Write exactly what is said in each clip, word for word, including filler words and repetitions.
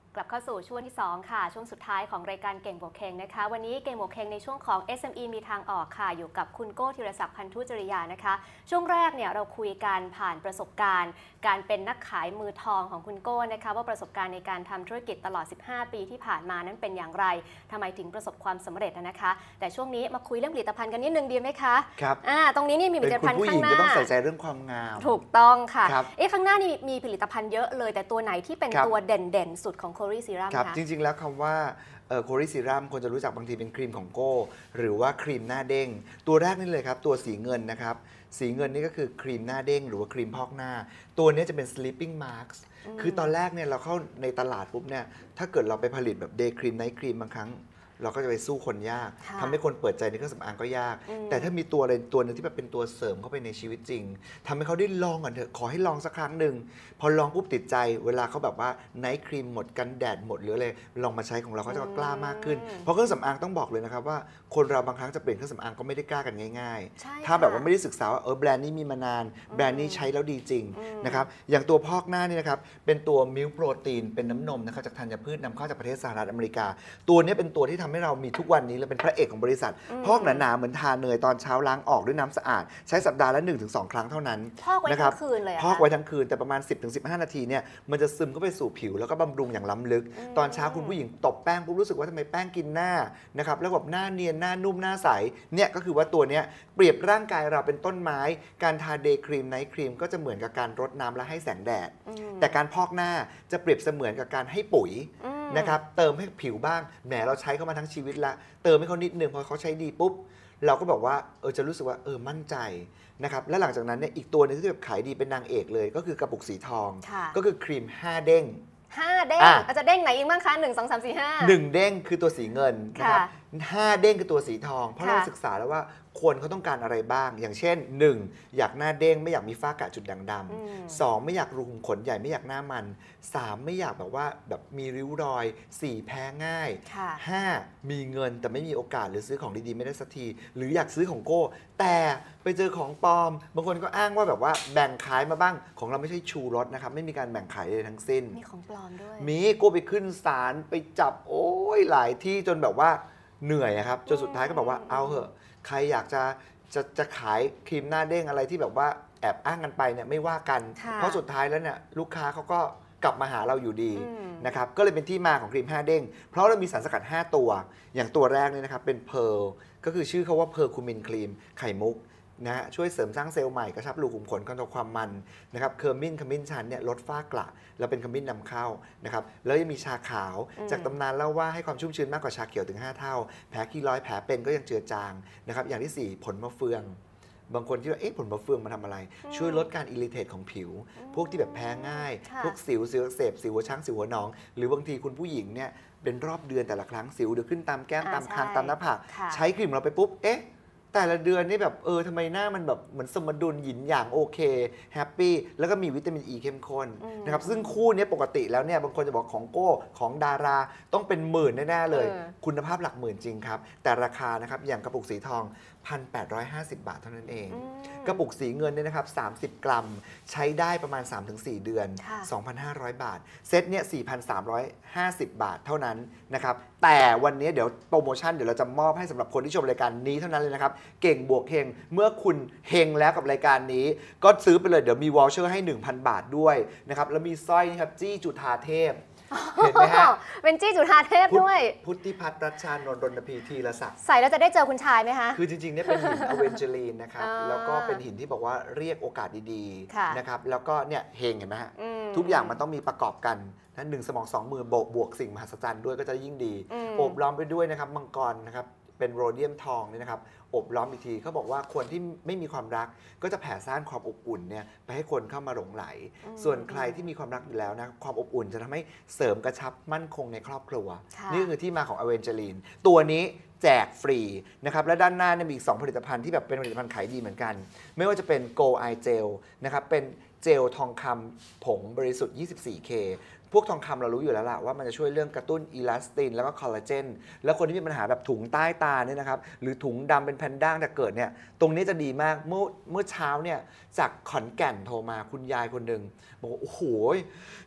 กลับเข้าสู่ช่วงที่สองค่ะช่วงสุดท้ายของรายการเก่งบวกเข่งนะคะวันนี้เก่งบวกเข่งในช่วงของ เอส เอ็ม อี มีทางออกค่ะอยู่กับคุณโก้ธีรศักดิ์พันธุจริยานะคะช่วงแรกเนี่ยเราคุยกันผ่านประสบการณ์การเป็นนักขายมือทองของคุณโก้นะคะว่าประสบการณ์ในการทำธุรกิจตลอดสิบห้าปีที่ผ่านมานั้นเป็นอย่างไรทำไมถึงประสบความสำเร็จนะคะแต่ช่วงนี้มาคุยเรื่องผลิตภัณฑ์กันนิดนึงดีไหมคะครับอ่าตรงนี้นี่มีผลิตภัณฑ์ข้างหน้าเป็นคุณผู้หญิงก็ต้องใส่ใจเรื่องความงามถูกต้องค่ะเอ๊ะข้างหน้านี่มีผลิตภัณฑ์เยอะเลยแต่ตัวไหนที่เป็นตัวเด่นๆสุดของโคลีซีรัมครับจริงๆแล้วคำว่าโคลีซีรัมคนจะรู้จักบางทีเป็นครีมของโก้หรือว่าครีมหน้าเด้งตัวแรกนี่เลยครับตัวสีเงินนะครับสีเงินนี่ก็คือครีมหน้าเด้งหรือว่าครีมพอกหน้าตัวนี้จะเป็น sleeping mask คือตอนแรกเนี่ยเราเข้าในตลาดปุ๊บเนี่ยถ้าเกิดเราไปผลิตแบบเดย์ครีมไนท์ครีมบางครั้งเราก็จะไปสู้คนยากทำให้คนเปิดใจในเครื่องสำอางก็ยากแต่ถ้ามีตัวอะไรตัวหนึ่งที่แบบเป็นตัวเสริมเข้าไปในชีวิตจริงทำให้เขาได้ลองก่อนเถอะขอให้ลองสักครั้งหนึ่งพอลองปุ๊บติดใจเวลาเขาแบบว่าไนท์ครีมหมดกันแดดหมดหรืออะไรลองมาใช้ของเราเขาจะกล้ามากขึ้นเพราะเครื่องสำอางต้องบอกเลยนะครับว่าคนเราบางครั้งจะเปลี่ยนเครื่องสำอางก็ไม่ได้กล้ากันง่ายๆถ้าแบบว่าไม่ได้ศึกษาว่าเออแบรนด์นี้มีมานานแบรนด์นี้ใช้แล้วดีจริงนะครับอย่างตัวพอกหน้านี่นะครับเป็นตัวมิลค์โปรตีนเป็นน้ำนมนะครับจากธัญพืชนำเข้าจากประเทศสหรัฐอเมริกาตัวนี้เป็นตัวที่ทำให้เรามีทุกวันนี้และเป็นพระเอกของบริษัทพอกหนาๆเหมือนทาเนยตอนเช้าล้างออกด้วยน้ำสะอาดใช้สัปดาห์ละ หนึ่งถึงสอง ครั้งเท่านั้นพอกไว้ทั้งคืนเลยพอกไว้ทั้งคืนแต่ประมาณ สิบถึงสิบห้า นาทีเนี่ยมันจะซึมเข้าไปสู่ผิวแล้วก็บำรุงอย่างล้ำลึกตอนเช้าคุณผู้หญิงตบแป้งปุ๊บรู้สึกว่าทำไมแป้งกินหน้านะครับแล้วแบบหน้าเนียนหน้านุ่มหน้าใสเนี่ยก็คือว่าตัวเนี้ยเปรียบร่างกายเราเป็นต้นไม้การทาเดย์ครีมไนท์ครีมก็จะเหมือนกับการรดน้ำและให้แสงแดดแต่การพอกหน้าจะเปรียบเสมือนกับการให้ปุ๋ยนะครับเติมให้ผิวบ้างแหมเราใช้เข้ามาทั้งชีวิตละเติมให้เขานิดนึงพอเขาใช้ดีปุ๊บเราก็บอกว่าเออจะรู้สึกว่าเออมั่นใจนะครับและหลังจากนั้นเนี่ยอีกตัวนึงที่แบบขายดีเป็นนางเอกเลยก็คือกระปุกสีทองก็คือครีมห้าเด้งห้าเด้งอาจจะเด้งไหนอีกบ้างคะหนึ่งสองสามสี่ห้าหนึ่งเด้งคือตัวสีเงินนะครับห้าเด้งคือตัวสีทองเพราะเราศึกษาแล้วว่าคนเขาต้องการอะไรบ้างอย่างเช่นหนึ่งอยากหน้าเด้งไม่อยากมีฝ้ากระจุดด่างดำสองไม่อยากรูขุมขนใหญ่ไม่อยากหน้ามันสามไม่อยากแบบว่าแบบมีริ้วรอยสี่แพ้ง่ายห้ามีเงินแต่ไม่มีโอกาสหรือซื้อของดีๆไม่ได้สักทีหรืออยากซื้อของโก้แต่ไปเจอของปลอมบางคนก็อ้างว่าแบบว่าแบ่งขายมาบ้างของเราไม่ใช่ชูรสนะครับไม่มีการแบ่งขายเลยทั้งสิ้นมีของปลอมด้วยมีโก้ไปขึ้นศาลไปจับโอ้ยหลายที่จนแบบว่าเหนื่อยครับจนสุดท้ายก็บอกว่าเอาเหอะใครอยากจะจะจะขายครีมหน้าเด้งอะไรที่แบบว่าแอบอ้างกันไปเนี่ยไม่ว่ากันเพราะสุดท้ายแล้วเนี่ยลูกค้าเขาก็กลับมาหาเราอยู่ดีนะครับก็เลยเป็นที่มาของครีมห้าเด้งเพราะเรามีสารสกัดห้าตัวอย่างตัวแรกเนี่ยนะครับเป็นเพร์ลก็คือชื่อเขาว่าเพร์ลคูมินครีมไข่มุกนะช่วยเสริมสร้างเซลล์ใหม่กระชับรูขุมขนคอนโทรลความมันนะครับเคอร์มินขมิ้นชันเนี่ยลดฝ้ากระแล้วเป็นขมิ้นนำเข้านะครับแล้วยังมีชาขาวจากตำนานเล่าว่าให้ความชุ่มชื้นมากกว่าชาเขียวถึงห้าเท่าแผลคีร้อยแผลเป็นก็ยังเจือจางนะครับอย่างที่สี่ผลมะเฟืองบางคนที่ว่าเอ๊ะผลมะเฟืองมาทำอะไรช่วยลดการอิริเทตของผิวพวกที่แบบแพ้ง่ายพวกสิวสิวอักเสบสิวหัวช้างสิวหัวหนองหรือบางทีคุณผู้หญิงเนี่ยเป็นรอบเดือนแต่ละครั้งสิวเดี๋ยวขึ้นตามแก้มตามคางตามหน้าผากใช้ครีมเราไปปุ๊บเอ๊ะแต่ละเดือนนี่แบบเออทำไมหน้ามันแบบเหมือนสมดุลหยินหยางโอเคแฮปปี้แล้วก็มีวิตามินอีเข้มข้นนะครับซึ่งคู่นี้ปกติแล้วเนี่ยบางคนจะบอกของโก้ของดาราต้องเป็นหมื่นแน่ๆเลยคุณภาพหลักหมื่นจริงครับแต่ราคานะครับอย่างกระปุกสีทอง หนึ่งพันแปดร้อยห้าสิบ บาทเท่านั้นเองกระปุกสีเงินเนี่ยนะครับสามสิบกรัมใช้ได้ประมาณ สามถึงสี่ เดือน สองพันห้าร้อย บาทเซตเนี่ย สี่พันสามร้อยห้าสิบ บาทเท่านั้นนะครับแต่วันนี้เดี๋ยวโปรโมชั่นเดี๋ยวเราจะมอบให้สำหรับคนที่ชมรายการนี้เท่านั้นเลยนะครับเก่งบวกเฮงเมื่อคุณเฮงแล้วกับรายการนี้ก็ซื้อไปเลยเดี๋ยวมีวอลเชอร์ให้ หนึ่งพัน บาทด้วยนะครับแล้วมีสร้อยนะครับจี้จุฑาเทพเห็นไหมฮะเป็นจี้จุฑาเทพด้วยพุทธิพัฒน์รัชชานนท์รณพีธีรศักดิ์ใส่แล้วจะได้เจอคุณชายไหมคะคือจริงๆเนี่ยเป็นหินอเวนเจลีนนะครับแล้วก็เป็นหินที่บอกว่าเรียกโอกาสดีๆนะครับแล้วก็เนี่ยเฮงเห็นไหมฮะทุกอย่างมันต้องมีประกอบกันนะหนึ่งสมองสองมือโบกบวกสิ่งมหัศจรรย์ด้วยก็จะยิ่งดีโอบล้อมไปด้วยนะครับมังกรนะครับเป็นโรเดียมทองนี่นะครับอบล้อมอีกทีเขาบอกว่าคนที่ไม่มีความรักก็จะแผ่ซ่านความอบอุ่นเนี่ยไปให้คนเข้ามาหลงไหลส่วนใครที่มีความรักอยู่แล้วนะความอบอุ่นจะทำให้เสริมกระชับมั่นคงในครอบครัวนี่คือที่มาของอเวนเจลีนตัวนี้แจกฟรีนะครับและด้านหน้าเนี่ยมีอีกสองผลิตภัณฑ์ที่แบบเป็นผลิตภัณฑ์ขายดีเหมือนกันไม่ว่าจะเป็น Go Eye Gel นะครับเป็นเจลทองคำผงบริสุทธิ์ ยี่สิบสี่เค พวกทองคำเรารู้อยู่แล้วล่ะว่ามันจะช่วยเรื่องกระตุ้นอีลาสตินแล้วก็คอลลาเจนแล้วคนที่มีปัญหาแบบถุงใต้ตาเนี่ยนะครับหรือถุงดำเป็นแพนด้าแต่เกิดเนี่ยตรงนี้จะดีมากเมื่อเมื่อเช้าเนี่ยจากขอนแก่นโทรมาคุณยายคนหนึ่งบอกว่าโอ้โห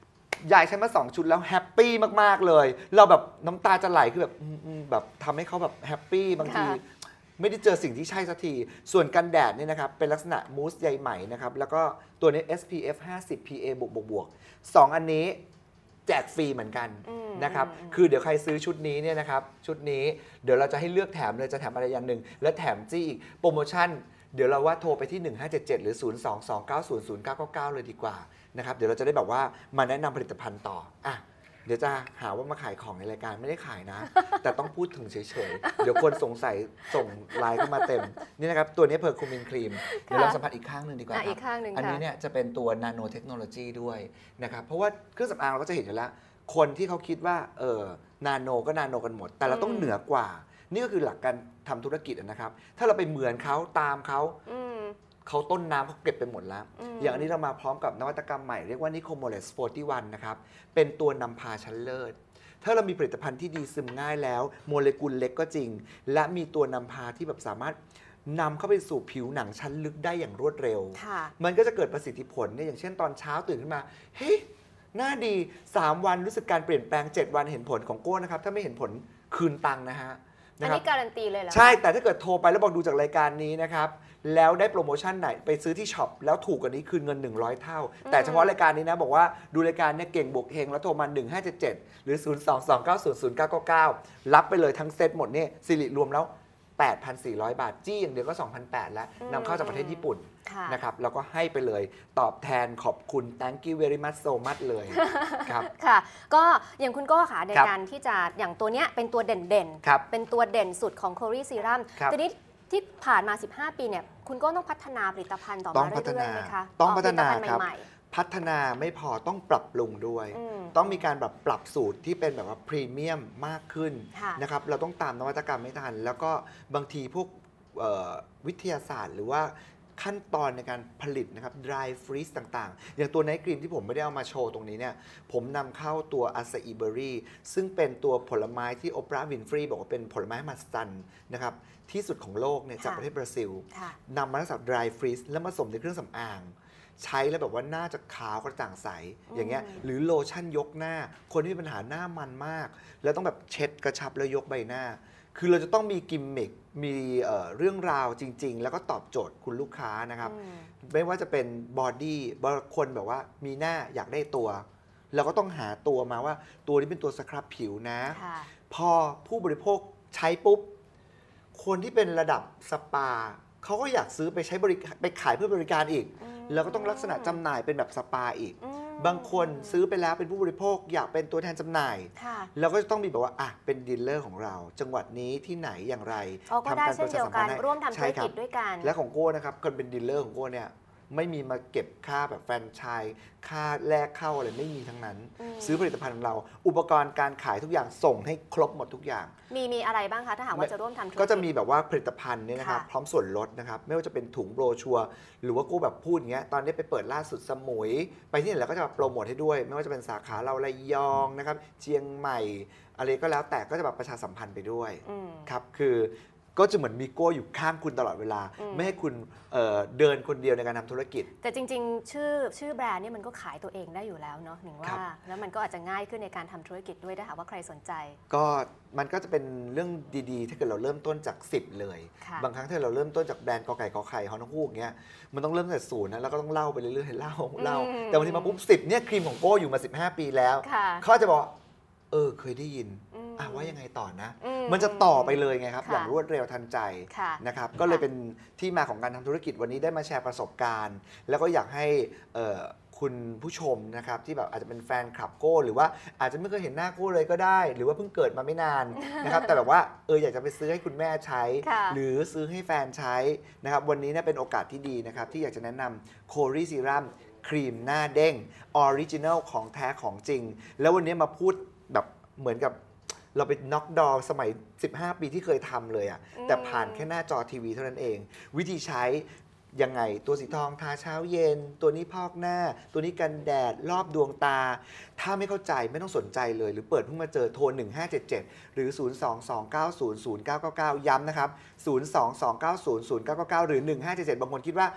ยายใช้มาสองชุดแล้วแฮปปี้มากๆเลยเราแบบน้ำตาจะไหลคือแบบอืมๆแบบทำให้เขาแบบแฮปปี้บางทีค่ะไม่ได้เจอสิ่งที่ใช่สักที ส่วนกันแดดเนี่ยนะครับเป็นลักษณะมูสใยไหมนะครับแล้วก็ตัวนี้ เอส พี เอฟ ห้าสิบ พี เอ บวกบวกบวกสองอันนี้แจกฟรีเหมือนกันอืมนะครับอืมคือเดี๋ยวใครซื้อชุดนี้เนี่ยนะครับชุดนี้เดี๋ยวเราจะให้เลือกแถมเลยจะแถมอะไรอย่างหนึ่งและแถมจี้อีกโปรโมชั่นเดี๋ยวเราว่าโทรไปที่หนึ่งห้าเจ็ดเจ็ดหรือศูนย์ สอง สอง เก้า ศูนย์ ศูนย์ เก้า เก้า เก้าเลยดีกว่านะครับเดี๋ยวเราจะได้แบบว่ามาแนะนำผลิตภัณฑ์ต่ออ่ะเดี๋ยวจะหาว่ามาขายของในรายการไม่ได้ขายนะ แต่ต้องพูดถึงเฉยๆ เดี๋ยวคนสงสัยส่งไลน์เข้ามาเต็ม นี่นะครับ ตัวนี้เพอร์คูมินครีม เดี๋ยวเราสัมผัสอีกข้างหนึ่งดีกว่าอ่ะคอีรับกข้างหนึ่งอันนี้ค่ะเนี่ยจะเป็นตัวนาโนเทคโนโลยีด้วยนะครับ เพราะว่าเครื่องสำอางเราก็จะเห็นอยู่แล้ว คนที่เขาคิดว่าเออนาโนก็นาโนกันหมด แต่เราต้องอืมเหนือกว่า นี่ก็คือหลักการทำธุรกิจนะครับ ถ้าเราไปเหมือนเขาตามเขาอืมเขาต้นน้ำเขาเก็บไปหมดแล้วอืมอย่างอันนี้เรามาพร้อมกับนวัตกรรมใหม่เรียกว่านิโคโมเลสโฟร์ตี้วันนะครับ เป็นตัวนำพาชั้นเลิศ ถ้าเรามีผลิตภัณฑ์ที่ดีซึมง่ายแล้ว โมเลกุลเล็กก็จริง และมีตัวนำพาที่แบบสามารถนำเข้าไปสู่ผิวหนังชั้นลึกได้อย่างรวดเร็วค่ะมันก็จะเกิดประสิทธิผลเนี่ยอย่างเช่นตอนเช้าตื่นขึ้นมา เฮ้ยหน้าดี สาม วันรู้สึกการเปลี่ยนแปลง เจ็ด วันเห็นผลของโก้นะครับ ถ้าไม่เห็นผลคืนตังค์นะฮะอันนะครับนี้การันตีเลยเหรอคะใช่ แต่ถ้าเกิดโทรไปแล้วบอกดูจากรายการนี้นะครับ แล้วได้โปรโมชั่นไหนไปซื้อที่ช็อปแล้วถูกกว่านี้คืนเงิน หนึ่งร้อย เท่า แต่เฉพาะรายการนี้นะบอกว่าดูรายการเนี่ยเก่งบวกเฮงแล้วโทรมาหนึ่งห้าเจ็ดเจ็ดหรือศูนย์ สอง สอง เก้า ศูนย์ ศูนย์ เก้า เก้า เก้ารับไปเลยทั้งเซตหมดเนี่ยสิริรวมแล้ว แปดพันสี่ร้อย บาทจี้อย่างเดียวก็ สองพันแปดร้อย แล้วนำเข้าจากประเทศญี่ปุ่นค่ะนะครับแล้วก็ให้ไปเลยตอบแทนขอบคุณ thank you very much so much เลยครับค่ะ ก็อย่างคุณโก้ค่ะในครับการที่จะอย่างตัวเนี้ยเป็นตัวเด่นครับๆ เป็นตัวเด่นสุดของ c o r y Serum ครับทีนี้ที่ผ่านมา สิบห้า ปีเนี่ยคุณโก้ต้องพัฒนาผลิตภัณฑ์ต่อต้มาองพัฒเรื่อนายๆไหมคะต้องพัฒนาออกผลิตภัณฑ์ครับใหม่พัฒนาไม่พอต้องปรับปรุงด้วยอืมต้องมีการแบบปรับสูตรที่เป็นแบบว่าพรีเมียมมากขึ้นค่ะนะครับเราต้องตามนวัตกรรมไม่ทัน แล้วก็บางทีพวกเอ่อวิทยาศาสตร์ หรือว่าขั้นตอนในการผลิตนะครับ dry freeze ต่างๆ อย่างตัวไนท์ครีมที่ผมไม่ได้เอามาโชว์ตรงนี้เนี่ยผมนำเข้าตัวอาซาอิเบอรี่ซึ่งเป็นตัวผลไม้ที่โอปราห์วินฟรีบอกว่าเป็นผลไม้มหัศจรรย์นะครับที่สุดของโลกเนี่ยจากค่ะประเทศบราซิลๆ ค่ะนำมาจาก dry freeze แล้วมาผสมในเครื่องสำอาง ใช้แล้วแบบว่าหน้าจะขาวกระจ่างใส อย่างเงี้ยอืมหรือโลชั่นยกหน้า คนที่มีปัญหาหน้ามันมาก แล้วต้องแบบเช็ดกระชับแล้วยกใบหน้า คือเราจะต้องมีกิมมิคมีเอ่อเรื่องราวจริง ๆ แล้วก็ตอบโจทย์คุณลูกค้านะครับอืมไม่ว่าจะเป็นบอดี้บางคนแบบว่ามีหน้าอยากได้ตัว เราก็ต้องหาตัวมาว่าตัวนี้เป็นตัวสครับผิวนะค่ะพอผู้บริโภคใช้ปุ๊บ คนที่เป็นระดับสปาเขาก็อยากซื้อไปใช้บริการไปขายเพื่อบริการอีกอืมแล้วก็ต้องลักษณะจำหน่ายเป็นแบบสปาอีกอืมบางคนซื้อไปแล้วเป็นผู้บริโภคอยากเป็นตัวแทนจำหน่ายค่ะเราก็จะต้องมีแบบว่าอ่ะเป็นดีลเลอร์ของเรา จังหวัดนี้ที่ไหนอย่างไรอ๋อก็ได้เช่นเดียวกันให้ร่วมทำธุใช่รคบกิจด้วยกันและของโก้นะครับคนเป็นดีลเลอร์ของโก้เนี่ยไม่มีมาเก็บค่าแบบแฟรนไชส์ค่าแลกเข้าอะไรไม่มีทั้งนั้นอืมซื้อผลิตภัณฑ์ของเรา อุปกรณ์การขายทุกอย่างส่งให้ครบหมดทุกอย่างมีมีอะไรบ้างคะถ้าหากว่าจะร่วมทำธุรกิจก็จะมีแบบว่าผลิตภัณฑ์เนี่ยนะครับค่ะพร้อมส่วนลดนะครับไม่ว่าจะเป็นถุงโบรชัวร์หรือว่ากูแบบพูดอย่างเงี้ยตอนนี้ไปเปิดล่าสุดสมุย ไปที่ไหนแล้วก็จะโปรโมทให้ด้วย ไม่ว่าจะเป็นสาขาเราระยองนะครับเชียงใหม่อะไรก็แล้วแต่ก็จะแบบประชาสัมพันธ์ไปด้วยอืมครับคือก็จะเหมือนมีโก้อยู่ข้างคุณตลอดเวลาอืมไม่ให้คุณเอ่อเดินคนเดียวในการทำธุรกิจแต่จริงๆ ชื่อชื่อแบรนด์เนี่ยมันก็ขายตัวเองได้อยู่แล้วเนาะหนึ่งครัว่าบแล้วมันก็อาจจะง่ายขึ้นในการทำธุรกิจด้วยถ้าหากว่าใครสนใจก็มันก็จะเป็นเรื่องดีๆ ถ้าเกิดเราเริ่มต้นจากสิบเลยค่ะบางครั้งถ้าเราเริ่มต้นจากแบรนด์กอไก่กอไข่ฮอนฮูกเงี้ยมันต้องเริ่มตั้งแต่ศูนย์นะแล้วก็ต้องเล่าไปเรื่อยๆเล่าเล่าอืมแต่วันที่มาปุ๊บสิบเนี่ยครีมของโก้อยู่มาสิบห้าปีแล้วค่ะเขาจะบอกเออเคยได้ยินอืมอ่ะว่ายังไงต่อนะอืมันจะต่อไปเลยไงครับค่ะอย่างรวดเร็วทันใจค่ะนะครับก็เลยเป็นที่มาของการทำธุรกิจวันนี้ได้มาแชร์ประสบการณ์ แล้วก็อยากให้เอ่อคุณผู้ชมนะครับที่แบบอาจจะเป็นแฟนคลับโก้ หรือว่าอาจจะไม่เคยเห็นหน้าโก้เลยก็ได้ หรือว่าเพิ่งเกิดมาไม่นาน นะครับแต่แบบว่าเอออยากจะไปซื้อให้คุณแม่ใช้ค่ะหรือซื้อให้แฟนใช้นะครับวันนี้เนี่ยเป็นโอกาสที่ดีนะครับที่อยากจะแนะนำโครีซีรัมครีมหน้าเด้งออริจินัลของแท้ของจริง แล้ววันนี้มาพูดแบบเหมือนกับเราไปน็อกดอสมัยสิบห้าปีที่เคยทำเลยอะอืมแต่ผ่านแค่หน้าจอทีวีเท่านั้นเอง วิธีใช้ยังไงตัวสีทองทาเช้าเย็น ตัวนี้พอกหน้า ตัวนี้กันแดดรอบดวงตา ถ้าไม่เข้าใจไม่ต้องสนใจเลย หรือเปิดเพิ่งมาเจอโทรหนึ่งห้าเจ็ดเจ็ดหรือ ศูนย์ สอง สอง เก้า ศูนย์ ศูนย์ เก้า เก้า เก้า ย้ำนะครับ ศูนย์ สอง สอง เก้า ศูนย์ ศูนย์ เก้า เก้า เก้า หรือ หนึ่งห้าเจ็ดเจ็ด บางคนคิดว่า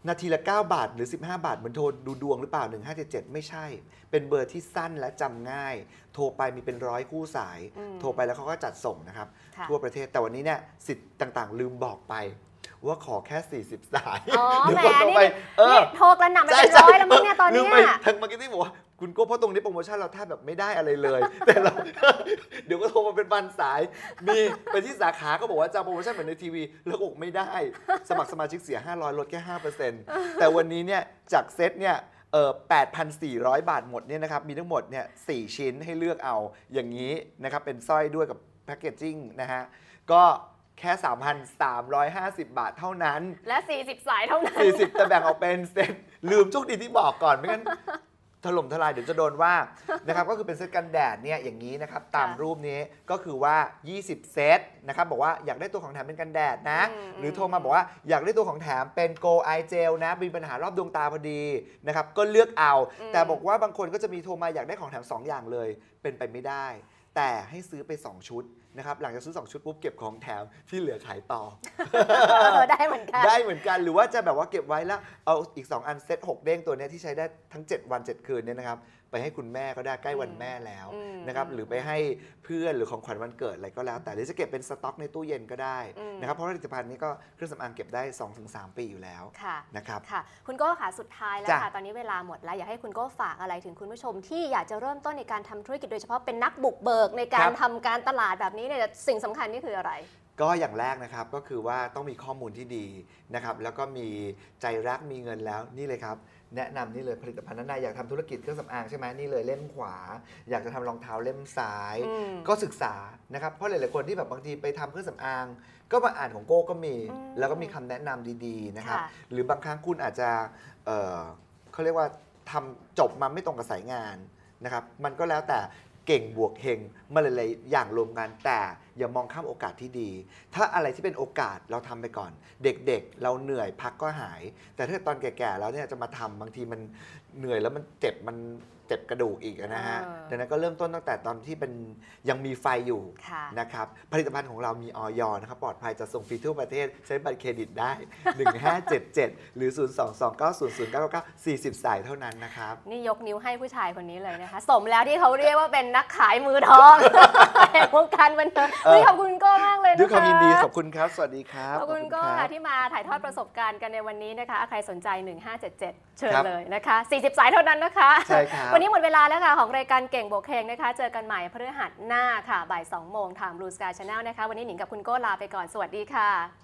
นาทีละเก้าบาทหรือสิบห้าบาทเหมือนโทรดูดวงหรือเปล่าหนึ่งห้าเจ็ดเจ็ดไม่ใช่เป็นเบอร์ที่สั้นและจำง่ายโทรไปมีเป็นร้อยคู่สายโทรไปแล้วเขาก็จัดส่งนะครับทั่วประเทศแต่วันนี้เนี่ยสิทธิ์ต่างๆลืมบอกไปว่าขอแค่สี่สิบสายอ๋อเดี๋ยวแหมคนโทรนี่ไปเออนี่โทรกระหน่ำไปเป็นร้อยแล้วมั้งเนี่ยตอนลืเนี้มไปยทางมาร์เก็ตติ้งบอกว่าคุณโก้เพราะตรงนี้โปรโมชั่นเราแทบแบบไม่ได้อะไรเลย แต่เรา เดี๋ยวก็โทรมาเป็นพันสาย มีไปที่สาขาก็บอกว่าจะโปรโมชั่นเหมือนในทีวีแล้วก็บอกไม่ได้ สมัครสมาชิกเสียห้าร้อยลดแค่ ห้าเปอร์เซ็นต์ แต่วันนี้เนี่ยจากเซตเนี่ยเออแปดพันสี่ร้อย บาทหมดเนี่ยนะครับมีทั้งหมดเนี่ยสี่ชิ้นให้เลือกเอาอย่างนี้นะครับเป็นสร้อยด้วยกับแพคเกจจิ้งนะฮะก็แค่ สามพันสามร้อยห้าสิบ บาทเท่านั้นและสี่สิบสายเท่านั้นสี่สิบแต่แบ่งออกเป็นเซตลืมโชคดีที่บอกก่อนไม่งั้นถล่มทลายเดี๋ยวจะโดนว่านะครับก็คือเป็นเซตกันแดดเนี่ยอย่างนี้นะครับตามรูปนี้ก็คือว่ายี่สิบเซตนะครับบอกว่าอยากได้ตัวของแถมเป็นกันแดดนะหรือโทรมาบอกว่าอยากได้ตัวของแถมเป็นโกไอเจลนะมีปัญหารอบดวงตาพอดีนะครับก็เลือกเอาแต่บอกว่าบางคนก็จะมีโทรมาอยากได้ของแถมสองอย่างเลยเป็นไปไม่ได้แต่ให้ซื้อไปสองชุดนะครับหลังจากซื้อสองชุดปุ๊บเก็บของแถมที่เหลือขายต่อได้เหมือนกันได้เหมือนกันหรือว่าจะแบบว่าเก็บไว้แล้วเอาอีกสองอันเซตหกเด้งตัวนี้ที่ใช้ได้ทั้งเจ็ดวันเจ็ดคืนเนี่ยนะครับไปให้คุณแม่ก็ได้ใกล้วันแม่แล้วนะครับหรือไปให้เพื่อนหรือของขวัญวันเกิดอะไรก็แล้วแต่หรือจะเก็บเป็นสต็อกในตู้เย็นก็ได้นะครับเพราะผลิตภัณฑ์นี้ก็เครื่องสำอางเก็บได้ สองถึงสาม ปีอยู่แล้วนะครับค่ะคุณโก้ค่ะสุดท้ายแล้วค่ะตอนนี้เวลาหมดแล้วอยากให้คุณโก้ฝากอะไรถึงคุณผู้ชมที่อยากจะเริ่มต้นในการทำธุรกิจโดยเฉพาะเป็นนักบุกเบิกในการทำการตลาดแบบนี้เนี่ยสิ่งสำคัญนี่คืออะไรก็อย่างแรกนะครับก็คือว่าต้องมีข้อมูลที่ดีนะครับแล้วก็มีใจรักมีเงินแล้วนี่เลยครับแนะนำนี่เลยผลิตภัณฑ์นั้นอยากทำธุรกิจเครื่องสำอางใช่ไหมนี่เลยเล่มขวาอยากจะทำรองเท้าเล่มซ้ายก็ศึกษานะครับเพราะหลายๆคนที่แบบบางทีไปทำเครื่องสำอางก็มาอ่านของโก้ก็มีแล้วก็มีคำแนะนำดีๆนะครับหรือบางครั้งคุณอาจจะเอ่อเขาเรียกว่าทำจบมาไม่ตรงกับสายงานนะครับมันก็แล้วแต่เก่งบวกเฮงมาหลายๆอย่างรวมกันแต่อย่ามองข้ามโอกาสที่ดีถ้าอะไรที่เป็นโอกาสเราทำไปก่อนเด็กๆเราเหนื่อยพักก็หายแต่ถ้าตอนแก่ๆแล้วเนี่ยจะมาทำบางทีมันเหนื่อยแล้วมันเจ็บมันเจ็บกระดูกอีกนะฮะดังนั้นก็เริ่มต้นตั้งแต่ตอนที่เป็นยังมีไฟอยู่นะครับผลิตภัณฑ์ของเรามีออยนะครับปลอดภัยจะส่งฟรีทั่วประเทศใช้บัตรเครดิตได้หนึ่งห้าเจ็ดเจ็ดหรือศูนย์ สอง สอง เก้า ศูนย์ ศูนย์ เก้า เก้า สี่สิบสายเท่านั้นนะครับนี่ยกนิ้วให้ผู้ชายคนนี้เลยนะคะสมแล้วที่เขาเรียกว่าเป็นนักขายมือทองแห่งวงการบันเทิงขอบคุณโก้มากเลยนะคะด้วยความยินดีขอบคุณครับสวัสดีครับขอบคุณโก้ค่ะที่มาถ่ายทอดประสบการณ์กันในวันนี้นะคะใครสนใจหนึ่งห้าเจ็ดเจ็ดเชิญเลยนะคะสี่สิบสายเท่านั้นนะคะใช่ครับวันนี้หมดเวลาแล้วค่ะของรายการเก่งโบกเฮงนะคะเจอกันใหม่พฤหัสหน้าค่ะบ่ายสองโมงทาง Blue Sky Channel นะคะวันนี้หนิงกับคุณโก้ลาไปก่อนสวัสดีค่ะ